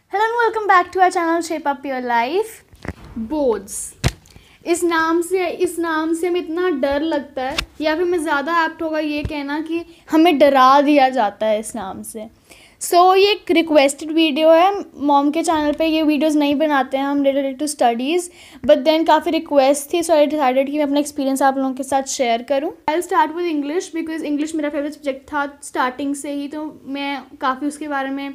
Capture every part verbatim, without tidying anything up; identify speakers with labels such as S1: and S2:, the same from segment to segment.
S1: Hello and welcome back to our channel shape up your life. Boards, इस नाम से इस नाम से हमें इतना डर लगता है, या फिर मैं ज़्यादा एप्ट होगा ये कहना कि हमें डरा दिया जाता है इस नाम से। सो so, ये एक रिक्वेस्टेड वीडियो है। मॉम के चैनल पे ये वीडियोस नहीं बनाते हैं हम related to studies, but then काफ़ी रिक्वेस्ट थी, सो आई डिसाइडेड कि मैं अपना एक्सपीरियंस आप लोगों के साथ शेयर करूँ। I start with English because English मेरा फेवरेट सब्जेक्ट था स्टार्टिंग से ही, तो मैं काफ़ी उसके बारे में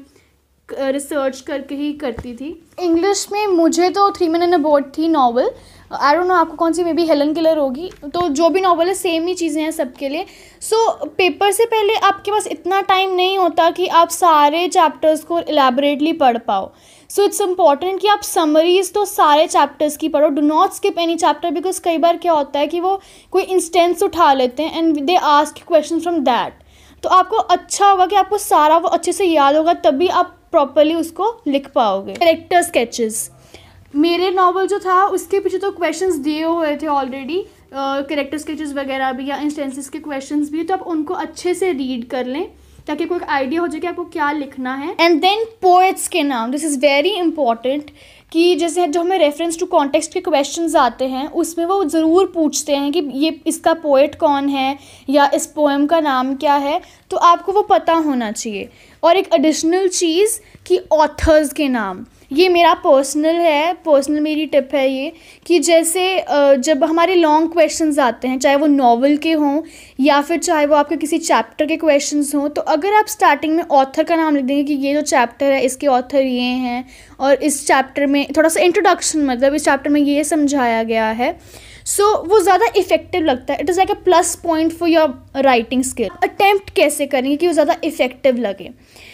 S1: रिसर्च करके ही करती थी। इंग्लिश में मुझे तो three men and a boat थी नॉवल। आई डोंट नो आपको कौन सी, मे बी हेलन किलर होगी। तो जो भी नॉवल है सेम ही चीज़ें हैं सबके लिए। सो so, पेपर से पहले आपके पास इतना टाइम नहीं होता कि आप सारे चैप्टर्स को एलैबोरेटली पढ़ पाओ। सो इट्स इम्पॉर्टेंट कि आप समरीज तो सारे चैप्टर्स की पढ़ो, do not skip any chapter, because कई बार क्या होता है कि वो कोई इंस्टेंस उठा लेते हैं and they ask question from that. तो आपको अच्छा होगा कि आपको सारा वो अच्छे से याद होगा, तभी आप प्रॉपरली उसको लिख पाओगे। कैरेक्टर स्केचेस, मेरे नॉवल जो था उसके पीछे तो क्वेश्चंस दिए हुए थे ऑलरेडी, कैरेक्टर स्केचेस वगैरह भी या इंस्टेंसेस के क्वेश्चंस भी, तो आप उनको अच्छे से रीड कर लें ताकि कोई आइडिया हो जाए कि आपको क्या लिखना है। एंड देन पोएट्स के नाम, दिस इज़ वेरी इंपॉर्टेंट कि जैसे जो हमें रेफरेंस टू कॉन्टेक्स्ट के क्वेश्चंस आते हैं उसमें वो ज़रूर पूछते हैं कि ये इसका पोएट कौन है या इस पोएम का नाम क्या है, तो आपको वो पता होना चाहिए। और एक एडिशनल चीज़ कि ऑथर्स के नाम, ये मेरा पर्सनल है, पर्सनल मेरी टिप है ये, कि जैसे जब हमारे लॉन्ग क्वेश्चंस आते हैं, चाहे वो नॉवल के हों या फिर चाहे वो आपके किसी चैप्टर के क्वेश्चंस हों, तो अगर आप स्टार्टिंग में ऑथर का नाम लिख देंगे कि ये जो चैप्टर है इसके ऑथर ये हैं और इस चैप्टर में थोड़ा सा इंट्रोडक्शन, मतलब इस चैप्टर में ये समझाया गया है, सो so, वो ज़्यादा इफेक्टिव लगता है। It is like a plus point for your writing skill. Attempt कैसे करेंगे कि वो ज़्यादा इफेक्टिव लगे।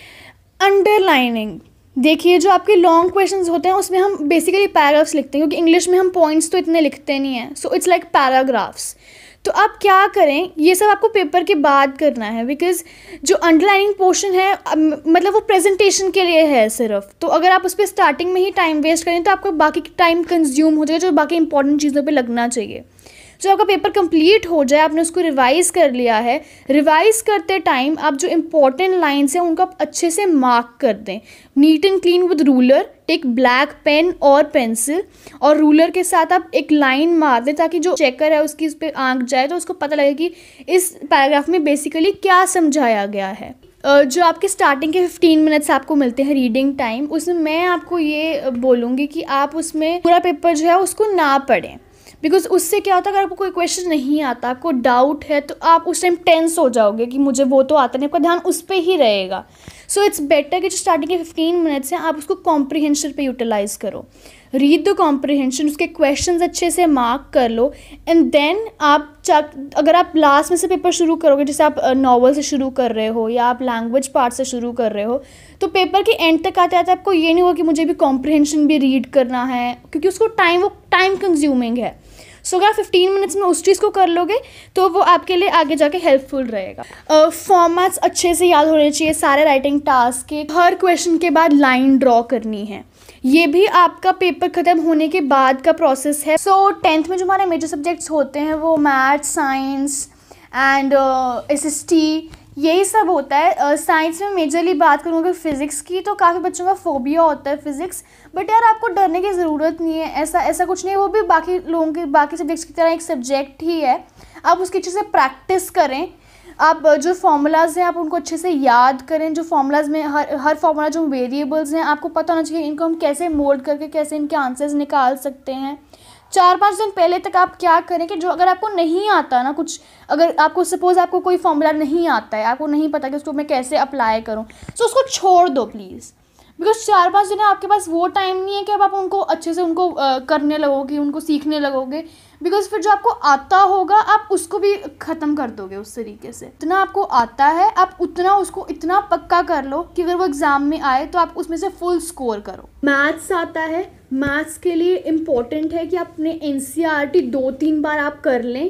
S1: अंडरलाइनिंग, देखिए जो आपके लॉन्ग क्वेश्चंस होते हैं उसमें हम बेसिकली पैराग्राफ्स लिखते हैं, क्योंकि इंग्लिश में हम पॉइंट्स तो इतने लिखते नहीं हैं, सो इट्स लाइक पैराग्राफ्स। तो आप क्या करें, ये सब आपको पेपर के बाद करना है, बिकॉज जो अंडरलाइनिंग पोर्शन है मतलब वो प्रेजेंटेशन के लिए है सिर्फ। तो अगर आप उस पर स्टार्टिंग में ही टाइम वेस्ट करें तो आपको बाकी टाइम कंज्यूम हो जाएगा जो बाकी इंपॉर्टेंट चीज़ों पे लगना चाहिए। जो आपका पेपर कंप्लीट हो जाए, आपने उसको रिवाइज़ कर लिया है, रिवाइज़ करते टाइम आप जो इम्पॉर्टेंट लाइन्स हैं उनको आप अच्छे से मार्क कर दें, neat and clean with ruler. Take black pen और पेंसिल और रूलर के साथ आप एक लाइन मार दें ताकि जो चेकर है उसकी उस पर आंक जाए, तो उसको पता लगे कि इस पैराग्राफ में बेसिकली क्या समझाया गया है। जो आपके स्टार्टिंग के फिफ्टीन मिनट्स आपको मिलते हैं रीडिंग टाइम, उसमें मैं आपको ये बोलूँगी कि आप उसमें पूरा पेपर जो है उसको ना पढ़ें, बिकॉज उससे क्या होता है, अगर आपको कोई क्वेश्चन नहीं आता, आपको डाउट है, तो आप उस टाइम टेंस हो जाओगे कि मुझे वो तो आता नहीं, आपका ध्यान उस पर ही रहेगा। सो इट्स बेटर कि जो स्टार्टिंग के फिफ्टीन मिनट्स हैं आप उसको कॉम्प्रीहेंशन पे यूटिलाइज करो। रीड द कॉम्प्रीहेंशन, उसके क्वेश्चंस अच्छे से मार्क कर लो, एंड देन आप अगर आप लास्ट में से पेपर शुरू करोगे, जैसे आप नॉवल से शुरू कर रहे हो या आप लैंग्वेज पार्ट से शुरू कर रहे हो, तो पेपर के एंड तक आते आते आपको ये नहीं होगा कि मुझे भी कॉम्प्रीहेंशन भी रीड करना है, क्योंकि उसको टाइम वो टाइम कंज्यूमिंग है। सो so, अगर आप फिफ्टीन मिनट्स में उस चीज़ को कर लोगे तो वो आपके लिए आगे जाके हेल्पफुल रहेगा। फॉर्मेट्स uh, अच्छे से याद होने चाहिए सारे राइटिंग टास्क के। हर क्वेश्चन के बाद लाइन ड्रॉ करनी है, ये भी आपका पेपर ख़त्म होने के बाद का प्रोसेस है। सो टेंथ में जो हमारे मेजर सब्जेक्ट्स होते हैं वो maths, science and S S T, यही सब होता है। साइंस uh, में मेजरली बात करूँ अगर फिज़िक्स की, तो काफ़ी बच्चों का फोबिया होता है फिज़िक्स, बट यार आपको डरने की ज़रूरत नहीं है, ऐसा ऐसा कुछ नहीं है। वो भी बाकी लोगों के बाकी सब्जेक्ट्स की तरह एक सब्जेक्ट ही है। आप उसकी अच्छे से प्रैक्टिस करें, आप जो फार्मूलाज हैं आप उनको अच्छे से याद करें। जो फार्मूलाज में हर हर फार्मूला जो वेरिएबल्स हैं आपको पता होना चाहिए, इनको हम कैसे मोल्ड करके कैसे इनके आंसर्स निकाल सकते हैं। चार पाँच दिन पहले तक आप क्या करें कि जो अगर आपको नहीं आता ना कुछ, अगर आपको सपोज़ आपको कोई फॉर्मूला नहीं आता है, आपको नहीं पता कि उसको मैं कैसे अप्लाई करूं, तो उसको छोड़ दो प्लीज़, बिकॉज चार पाँच दिन आपके पास वो टाइम नहीं है कि अब आप उनको अच्छे से उनको uh, करने लगोगे, उनको सीखने लगोगे, बिकॉज फिर जो आपको आता होगा आप उसको भी ख़त्म कर दोगे उस तरीके से। जितना आपको आता है आप उतना उसको इतना पक्का कर लो कि अगर वो एग्ज़ाम में आए तो आप उसमें से फुल स्कोर करो। मैथ्स आता है, मैथ्स के लिए इम्पॉर्टेंट है कि अपने N C E R T दो तीन बार आप कर लें,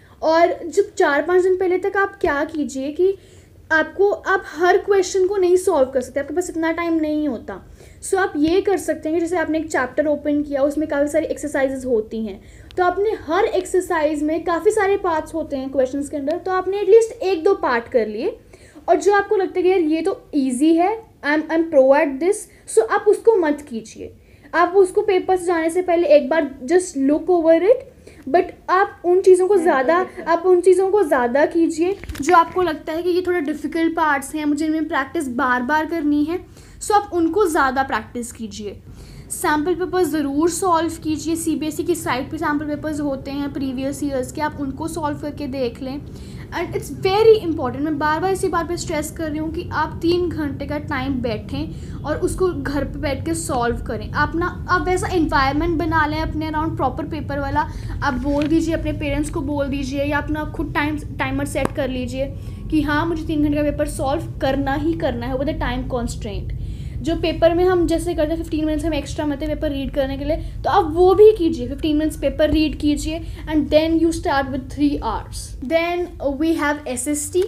S1: और जब चार पाँच दिन पहले तक आप क्या कीजिए कि आपको आप हर क्वेश्चन को नहीं सॉल्व कर सकते, आपके पास इतना टाइम नहीं होता। सो so, आप ये कर सकते हैं कि जैसे आपने एक चैप्टर ओपन किया, उसमें काफ़ी सारी एक्सरसाइजेज होती हैं, तो आपने हर एक्सरसाइज में काफ़ी सारे पार्ट्स होते हैं क्वेश्चंस के अंदर, तो आपने एटलीस्ट एक दो पार्ट कर लिए, और जो आपको लगता है कि यार ये तो ईजी है, I am I am pro at this, so आप उसको मत कीजिए। आप उसको पेपर से जाने से पहले एक बार just look over it, but आप उन चीज़ों को ज़्यादा आप उन चीज़ों को ज़्यादा कीजिए जो आपको लगता है कि ये थोड़ा डिफ़िकल्ट पार्ट्स हैं, मुझे इनमें प्रैक्टिस बार बार करनी है, सो आप उनको ज़्यादा प्रैक्टिस कीजिए। सैम्पल पेपर्स ज़रूर सॉल्व कीजिए। सीबीएसई की साइट पे सैम्पल पेपर्स होते हैं प्रीवियस ईयर्स के, आप उनको सॉल्व करके देख लें। एंड इट्स वेरी इंपॉर्टेंट, मैं बार बार इसी बात पे स्ट्रेस कर रही हूँ कि आप तीन घंटे का टाइम बैठें और उसको घर पे बैठ के सॉल्व करें। आप ना आप वैसा इन्वायरमेंट बना लें अपने अराउंड प्रॉपर पेपर वाला। आप बोल दीजिए, अपने पेरेंट्स को बोल दीजिए, या अपना खुद टाइम टाइमर सेट कर लीजिए कि हाँ मुझे तीन घंटे का पेपर सॉल्व करना ही करना है विद अ टाइम कॉन्स्ट्रेंट। जो पेपर में हम जैसे करते हैं फिफ्टीन मिनट्स हम एक्स्ट्रा मिलते हैं पेपर रीड करने के लिए, तो आप वो भी कीजिए, फिफ्टीन मिनट्स पेपर रीड कीजिए and then you start with three hours. Then we have S S T.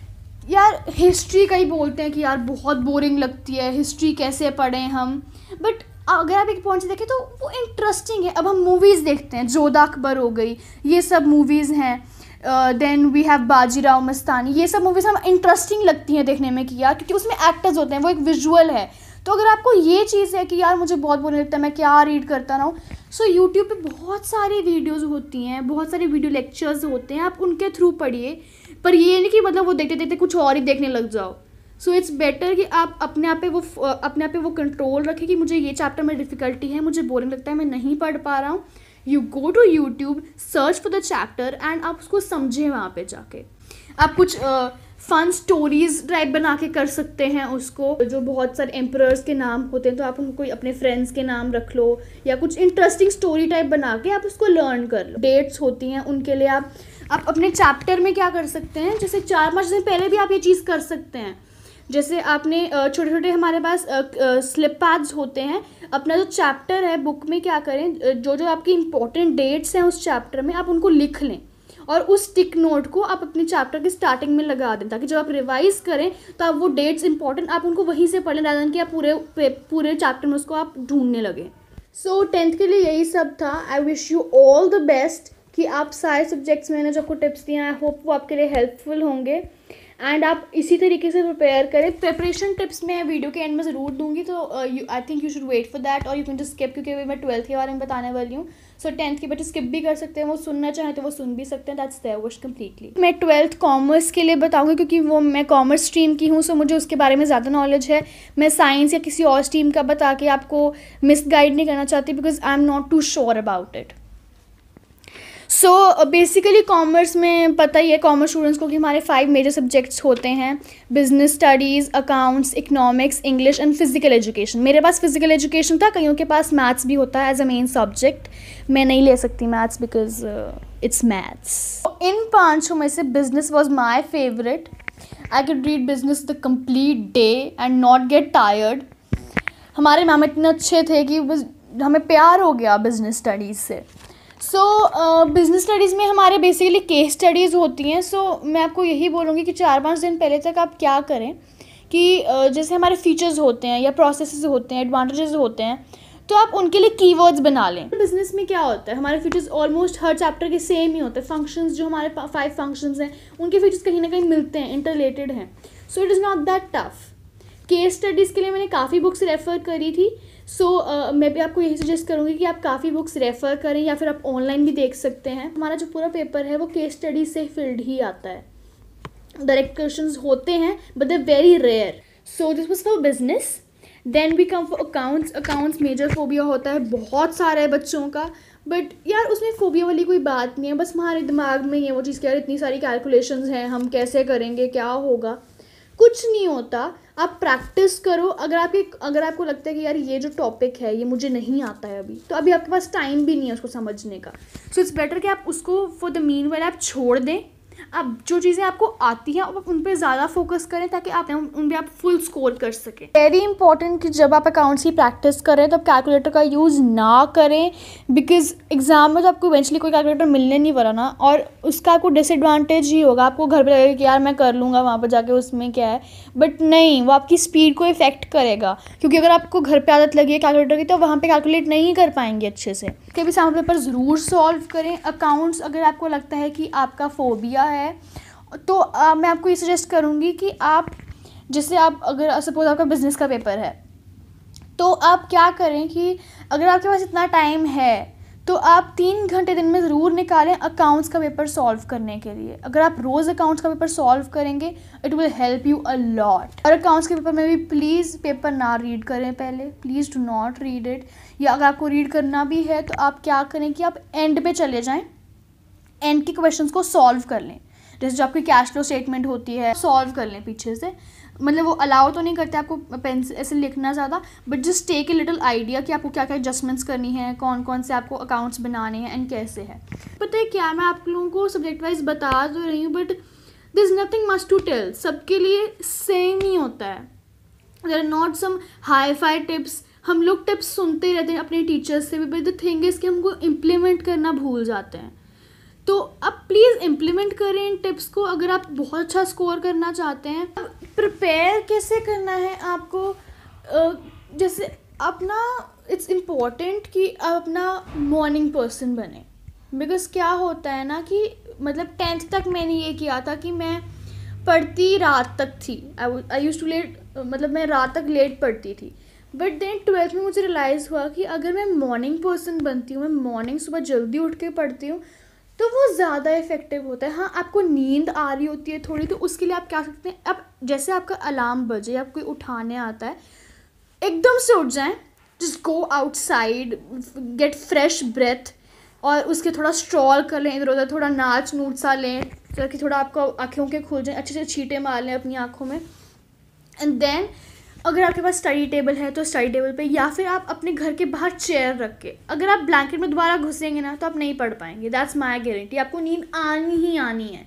S1: यार हिस्ट्री का ही बोलते हैं कि यार बहुत बोरिंग लगती है, हिस्ट्री कैसे पढ़ें हम, बट अगर आप एक पॉइंट से देखें तो वो इंटरेस्टिंग है। अब हम मूवीज़ देखते हैं, जोधा अकबर हो गई, ये सब मूवीज़ हैं, then we have Bajirao Mastani, ये सब मूवीज़ हम इंटरेस्टिंग लगती हैं देखने में कि यार क्योंकि उसमें एक्टर्स होते हैं, वो एक विजुअल है। तो अगर आपको ये चीज़ है कि यार मुझे बहुत बोरिंग लगता है, मैं क्या रीड करता रहूँ, सो यूट्यूब पे बहुत सारी वीडियोज़ होती हैं, बहुत सारे वीडियो लेक्चर्स होते हैं, आप उनके थ्रू पढ़िए। पर ये नहीं कि मतलब वो देखते देखते कुछ और ही देखने लग जाओ। सो इट्स बेटर कि आप अपने आप पे वो अपने आप पे वो कंट्रोल रखें कि मुझे ये चैप्टर में डिफ़िकल्टी है, मुझे बोरिंग लगता है, मैं नहीं पढ़ पा रहा हूँ। You go to YouTube, search for the chapter and आप उसको समझें वहाँ पे जाके। आप कुछ फन स्टोरीज टाइप बना के कर सकते हैं उसको। जो बहुत सारे एम्परर्स के नाम होते हैं तो आप उनको अपने फ्रेंड्स के नाम रख लो, या कुछ इंटरेस्टिंग स्टोरी टाइप बना के आप उसको लर्न कर लो। डेट्स होती हैं उनके लिए आप आप अपने चैप्टर में क्या कर सकते हैं, जैसे चार पाँच दिन पहले भी आप ये चीज़ कर सकते हैं। जैसे आपने छोटे छोटे हमारे पास स्लिप पैड्स होते हैं, अपना जो चैप्टर है बुक में क्या करें, जो जो आपकी इंपॉर्टेंट डेट्स हैं उस चैप्टर में आप उनको लिख लें और उस टिक नोट को आप अपने चैप्टर के स्टार्टिंग में लगा दें, ताकि जब आप रिवाइज करें तो आप वो डेट्स इंपॉर्टेंट आप उनको वहीं से पढ़ लें, rather than कि आप पूरे पूरे चैप्टर में उसको आप ढूंढने लगे। सो टेंथ के लिए यही सब था। I wish you all the best कि आप सारे सब्जेक्ट्स मैंने जो आपको टिप्स दिए आई होप वो आपके लिए हेल्पफुल होंगे एंड आप इसी तरीके से प्रिपेयर करें। प्रिपरेशन टिप्स मैं वीडियो के एंड में ज़रूर दूंगी, तो I think you should wait for that, और यू कैन जस्ट स्किप, क्योंकि मैं ट्वेल्थ के बारे में बताने वाली हूँ। सो टेंथ के बच्चे स्किप भी कर सकते हैं, वो सुनना चाहें तो वो सुन भी सकते हैं, दैट्स देयर विश कम्प्लीटली। मैं ट्वेल्थ कॉमर्स के लिए बताऊँगी क्योंकि वो मैं कॉमर्स स्ट्रीम की हूँ, सो मुझे उसके बारे में ज़्यादा नॉलेज है। मैं साइंस या किसी और स्ट्रीम का बता के आपको मिसगाइड नहीं करना चाहती, because I am not too sure about it. So basically commerce में पता ही है कॉमर्स स्टूडेंट्स को कि हमारे फाइव मेजर सब्जेक्ट्स होते हैं, business studies, accounts, economics, English and physical education. मेरे पास फिजिकल एजुकेशन था, कईयों के पास मैथ्स भी होता है एज अ मेन सब्जेक्ट। मैं नहीं ले सकती मैथ्स बिकॉज इट्स मैथ्स। इन पाँचों में से business was my favourite. I could read business the complete day and not get tired. हमारे मैम इतने अच्छे थे कि बस हमें प्यार हो गया बिजनेस स्टडीज़ से। सो बिज़नेस स्टडीज़ में हमारे बेसिकली केस स्टडीज़ होती हैं। सो so, मैं आपको यही बोलूँगी कि चार पाँच दिन पहले तक आप क्या करें कि uh, जैसे हमारे फीचर्स होते हैं या प्रोसेसेस होते हैं, एडवांटेजेस होते हैं, तो आप उनके लिए कीवर्ड्स बना लें। बिज़नेस में क्या होता है, हमारे फीचर्स ऑलमोस्ट हर चैप्टर के सेम ही होते हैं। फंक्शंस जो हमारे फाइव फंक्शंस हैं उनके फीचर्स कहीं ना कहीं मिलते हैं, इंटरलेटेड हैं। So it is not that tough. Case studies के लिए मैंने काफ़ी बुक्स रेफ़र करी थी। सो so, uh, मैं भी आपको यही सजेस्ट करूँगी कि आप काफ़ी बुक्स रेफ़र करें, या फिर आप ऑनलाइन भी देख सकते हैं। हमारा जो पूरा पेपर है वो केस स्टडीज़ से फील्ड ही आता है। डायरेक्ट क्वेश्चंस होते हैं but they very rare. So this was for business. Then we come for accounts. Accounts major phobia होता है बहुत सारे बच्चों का, बट यार उसमें फोबिया वाली कोई बात नहीं है, बस हमारे दिमाग में ये वो चीज़ कि यार इतनी सारी कैलकुलेशंस हैं, हम कैसे करेंगे, क्या होगा। कुछ नहीं होता, आप प्रैक्टिस करो। अगर आपके अगर आपको लगता है कि यार ये जो टॉपिक है ये मुझे नहीं आता है अभी, तो अभी आपके पास टाइम भी नहीं है उसको समझने का। सो इट्स बेटर कि आप उसको फॉर द मीन वाइल आप छोड़ दें। आप जो चीज़ें आपको आती हैं आप उन पर ज़्यादा फोकस करें ताकि आप उन पर आप फुल स्कोर कर सकें। वेरी इंपॉर्टेंट कि जब आप अकाउंट्स की प्रैक्टिस करें तो आप कैलकुलेटर का यूज़ ना करें, बिकॉज एग्जाम में तो आपको इवेंचुअली कोई कैलकुलेटर मिलने नहीं वाला ना, और उसका आपको डिसएडवांटेज ही होगा। आपको घर पर लगेगा कि यार मैं कर लूँगा वहाँ पर जाके, उसमें क्या है, बट नहीं, वो आपकी स्पीड को इफेक्ट करेगा। क्योंकि अगर आपको घर पर आदत लगी है कैलकुलेटर की तो वहाँ पर कैलकुलेट नहीं कर पाएंगे अच्छे से। कभी सैम्पल पेपर ज़रूर सॉल्व करें। अकाउंट्स अगर आपको लगता है कि आपका फोबिया है तो आ, मैं आपको ये सजेस्ट करूँगी कि आप जैसे आप अगर सपोज आपका बिजनेस का पेपर है, तो आप क्या करें कि अगर आपके पास इतना टाइम है तो आप तीन घंटे दिन में ज़रूर निकालें अकाउंट्स का पेपर सॉल्व करने के लिए. अगर आप रोज़ अकाउंट्स का पेपर सॉल्व करेंगे it will help you a lot. और अकाउंट्स के पेपर में भी प्लीज़ पेपर ना रीड करें पहले, please do not read it. या अगर आपको रीड करना भी है तो आप क्या करें कि आप एंड पे चले जाएं, एंड के क्वेश्चंस को सॉल्व कर लें. जैसे जो आपकी कैश फ्लो स्टेटमेंट होती है सॉल्व कर लें पीछे से. मतलब वो अलाउ तो नहीं करते आपको पेन ऐसे लिखना ज़्यादा, but just take a little idea कि आपको क्या क्या एडजस्टमेंट्स करनी है, कौन कौन से आपको अकाउंट्स बनाने हैं एंड कैसे है. पता है क्या, मैं आप लोगों को सब्जेक्ट वाइज बता तो रही हूँ, but this is nothing much to tell. सबके लिए सेम ही होता है. There are not some hi fi tips. हम लोग टिप्स सुनते ही रहते हैं अपने टीचर्स से भी, बट द थिंग इज़ कि हमको इम्प्लीमेंट करना भूल जाते हैं. तो अब प्लीज़ इम्प्लीमेंट करें इन टिप्स को अगर आप बहुत अच्छा स्कोर करना चाहते हैं. प्रिपेयर कैसे करना है आपको, जैसे अपना इट्स इम्पॉर्टेंट कि आप अपना मॉर्निंग पर्सन बने. बिकॉज क्या होता है ना कि मतलब टेंथ तक मैंने ये किया था कि मैं पढ़ती रात तक थी. आई यूज़ टू लेट, मतलब मैं रात तक लेट पढ़ती थी. बट देन ट्वेल्थ में मुझे रियलाइज़ हुआ कि अगर मैं मॉर्निंग पर्सन बनती हूँ, मैं मॉर्निंग सुबह जल्दी उठ के पढ़ती हूँ, तो वो ज़्यादा इफेक्टिव होता है. हाँ, आपको नींद आ रही होती है थोड़ी, तो उसके लिए आप क्या सकते हैं, अब जैसे आपका अलार्म बजे, आप कोई उठाने आता है, एकदम से उठ जाएं. Just go outside, get fresh breath, और उसके थोड़ा स्ट्रॉल कर लें इधर उधर, थोड़ा नाच नूच सा लें ताकि थोड़ा आपको आँखों के खुल जाएं, अच्छे से छींटे मार लें अपनी आँखों में. एंड देन अगर आपके पास स्टडी टेबल है तो स्टडी टेबल पे, या फिर आप अपने घर के बाहर चेयर रख के, अगर आप ब्लैंकेट में दोबारा घुसेंगे ना तो आप नहीं पढ़ पाएंगे. That's my guarantee. आपको नींद आनी ही आनी है.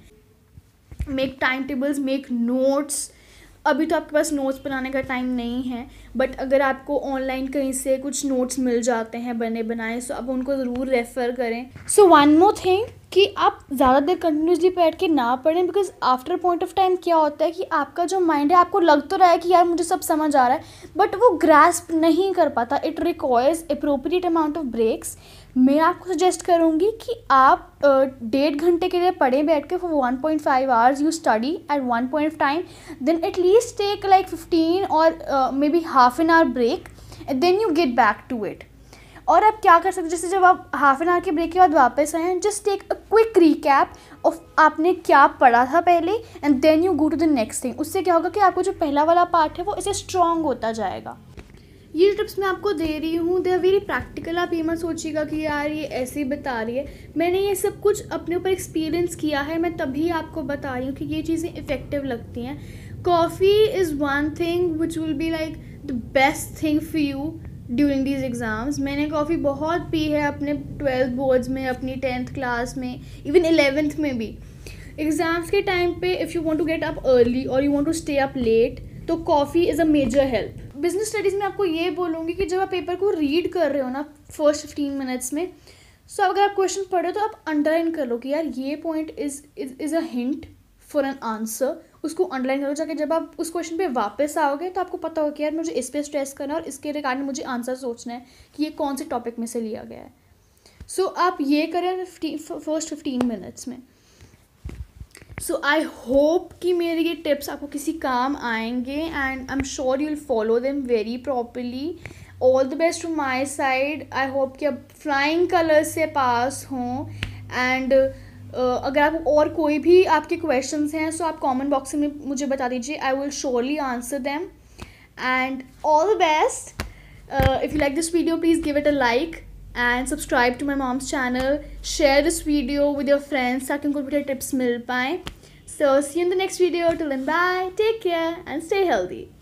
S1: Make time tables, make notes. अभी तो आपके पास नोट्स बनाने का टाइम नहीं है, बट अगर आपको ऑनलाइन कहीं से कुछ नोट्स मिल जाते हैं बने बनाए, सो आप उनको ज़रूर रेफ़र करें. सो वन मोर थिंग कि आप ज़्यादा देर कंटिन्यूसली बैठ के ना पढ़ें, because after point of time क्या होता है कि आपका जो माइंड है, आपको लग तो रहा है कि यार मुझे सब समझ आ रहा है, बट वो ग्रास्प नहीं कर पाता. It requires appropriate amount of breaks. मैं आपको सजेस्ट करूँगी कि आप डेढ़ घंटे के लिए पढ़ें बैठ के, for one point five hours you study at one point of time, then at least take like fifteen और maybe half an hour break, then you get back to it. और आप क्या कर सकते हैं, जैसे जब आप हाफ एन आवर के ब्रेक के बाद वापस आए, just take a quick recap of आपने क्या पढ़ा था पहले, and then you go to the next thing. उससे क्या होगा कि आपको जो पहला वाला पार्ट है वो इसे स्ट्रॉन्ग होता जाएगा. ये टिप्स मैं आपको दे रही हूँ, दे आर वेरी प्रैक्टिकल. आप ये मत सोचिएगा कि यार ये ऐसे ही बता रही है. मैंने ये सब कुछ अपने ऊपर एक्सपीरियंस किया है, मैं तभी आपको बता रही हूँ कि ये चीज़ें इफ़ेक्टिव लगती हैं. Coffee is one thing which will be like the best thing for you during these exams. मैंने कॉफ़ी बहुत पी है अपने ट्वेल्थ बोर्ड्स में, अपनी टेंथ क्लास में, इवन इलेवेंथ में भी. एग्ज़ाम्स के टाइम पे if you want to get up early और you want to stay up late, तो coffee is a major help. Business studies में आपको ये बोलूँगी कि जब आप पेपर को रीड कर रहे हो ना फर्स्ट फिफ्टीन मिनट्स में, सो so अगर आप क्वेश्चन पढ़ रहे हो तो आप अंडरलाइन कर लो कि यार ये point is is a hint for an answer. उसको अंडरलाइन करो, जाके जब आप उस क्वेश्चन पे वापस आओगे तो आपको पता होगा कि यार मुझे इस पे स्ट्रेस करना है और इसके रिगार्डिंग मुझे आंसर सोचना है कि ये कौन से टॉपिक में से लिया गया है. सो so, आप ये करें फर्स्ट फिफ्टीन मिनट्स में. सो आई होप कि मेरे ये टिप्स आपको किसी काम आएंगे, and I am sure you will follow them very properly. All the best from my side. I hope कि आप फ्लाइंग कलर्स से पास हों. एंड uh, अगर आप और कोई भी आपके क्वेश्चंस हैं सो आप कमेंट बॉक्स में मुझे बता दीजिए. I will surely answer them. And all the best. If you like this video please give it a like and subscribe to my mom's channel. Share this video with your friends ताकि उनको भी tips मिल पाएँ. So see you in the next video. Till then, bye, take care and stay healthy.